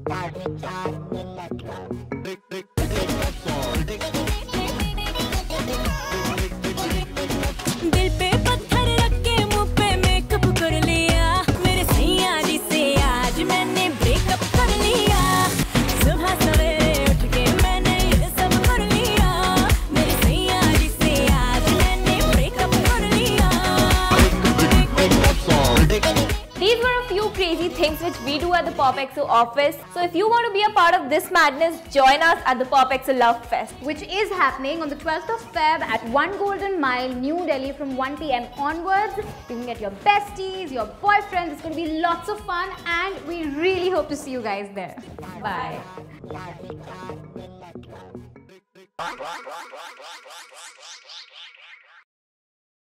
दिल पे पत्थर रख के मुंह पे मेकअप कर लिया मेरे सैया जी से आज मैंने ब्रेकअप कर लिया सुबह सवेरे उठ के मैंने ये सब कर लिया मेरे सैया जी से आज मैंने ब्रेकअप कर लिया These were a few crazy things which we do at the POPxo office. So if you want to be a part of this madness, join us at the POPxo Love Fest, which is happening on the 12th of Feb at 1 Golden Mile, New Delhi from 1 PM onwards. You can get your besties, your boyfriends. It's going to be lots of fun and we really hope to see you guys there. Bye. Bye.